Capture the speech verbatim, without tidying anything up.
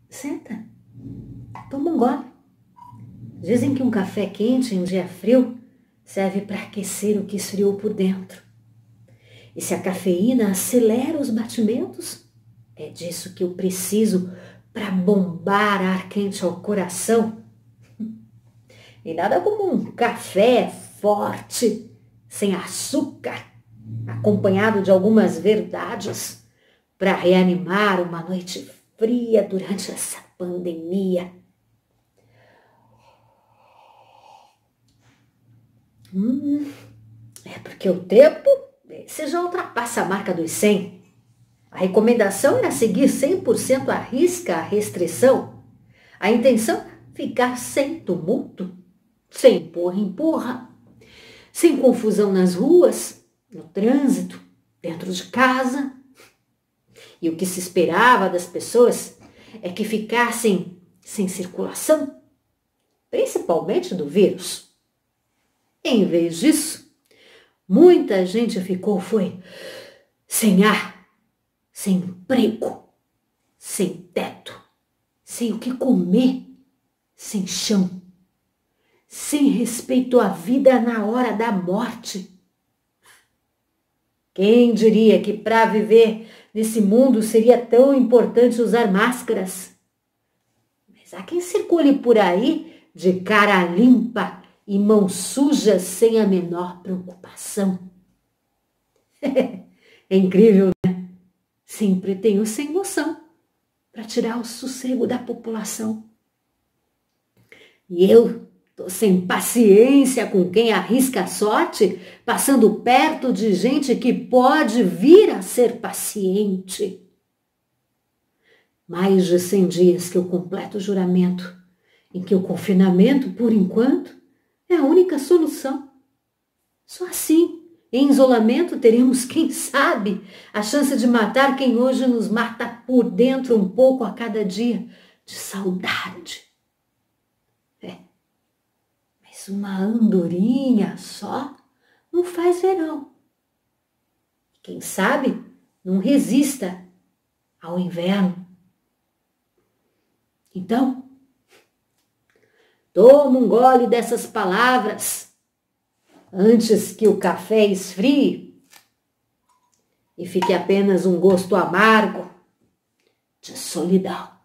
Senta, toma um gole. Dizem que um café quente em dia frio serve para aquecer o que esfriou por dentro. E se a cafeína acelera os batimentos, é disso que eu preciso para bombar ar quente ao coração. E nada como um café forte, sem açúcar, acompanhado de algumas verdades, para reanimar uma noite fria durante essa pandemia. Hum, é porque o tempo, esse já ultrapassa a marca dos cem. A recomendação é seguir cem por cento à risca a restrição. A intenção é ficar sem tumulto, sem empurra-empurra, sem confusão nas ruas, no trânsito, dentro de casa. E o que se esperava das pessoas é que ficassem sem circulação, principalmente do vírus. Em vez disso, muita gente ficou foi sem ar, sem emprego, sem teto, sem o que comer, sem chão, sem respeito à vida na hora da morte. Quem diria que para viver nesse mundo seria tão importante usar máscaras? Mas há quem circule por aí de cara limpa e mãos sujas sem a menor preocupação. É incrível, né? Sempre tem o sem noção para tirar o sossego da população. E eu tô sem paciência com quem arrisca a sorte, passando perto de gente que pode vir a ser paciente. Mais de cem dias que eu completo o juramento, em que o confinamento, por enquanto, é a única solução. Só assim, em isolamento, teremos, quem sabe, a chance de matar quem hoje nos mata por dentro um pouco a cada dia, de saudade. É, mas uma andorinha só não faz verão. Quem sabe não resista ao inverno. Então, toma um gole dessas palavras antes que o café esfrie e fique apenas um gosto amargo de solidão.